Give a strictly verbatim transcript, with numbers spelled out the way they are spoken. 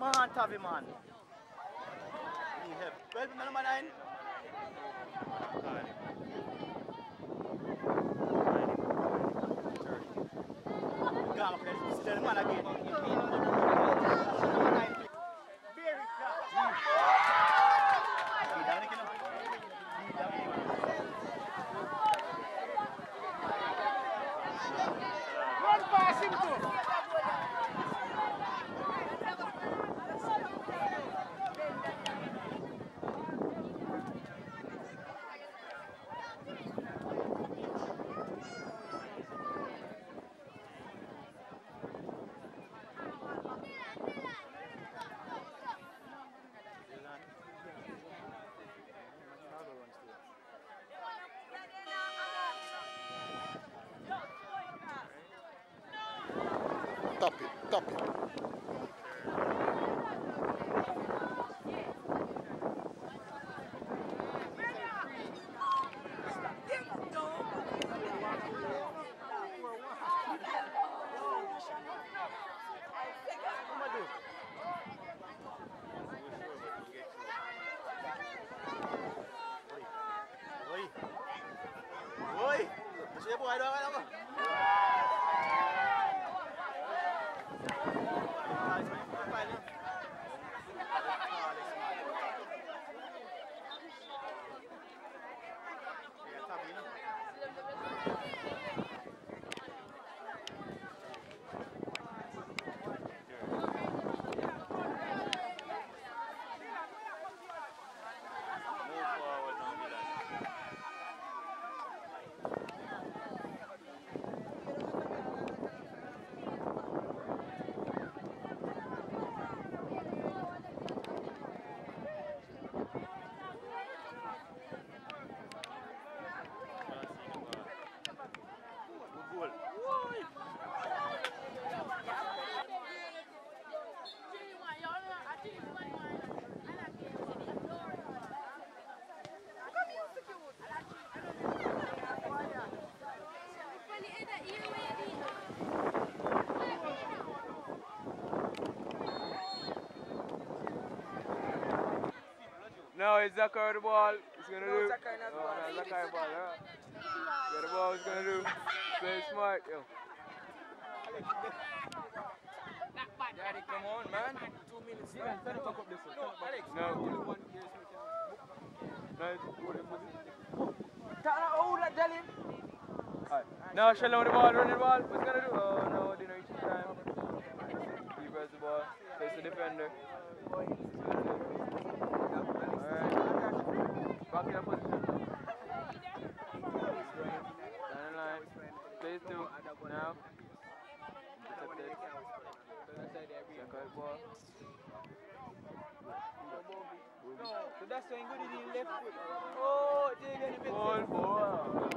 Man, Tavi, man. Need help. twelve number nine. Come on, let's tell the man again. Very flat. One pass him too. Top it, top it. Oi! Oi! Deixa eu boy, dong, dong. No, it's Zachary the ball. He's gonna No, do. Zachary not the ball. No, Zachary ball. Yeah. Yeah, the ball is gonna do. Play smart, yo. Daddy, come on, man. Two minutes. Yeah, Can you fuck up this one? No, Alex. No. Only one year. No, it's good. Oh, that Jelly. Alright. Now Sheldon with the ball, running the ball. What's he gonna do? Oh no, didn't reach the time. He pressed the ball. Face the defender. Alright. Back in your position. Down the line. Plays two. Now. Intercepted. Second ball. No, so that's why good in the left foot. Oh, they get a bit. Ball, ball.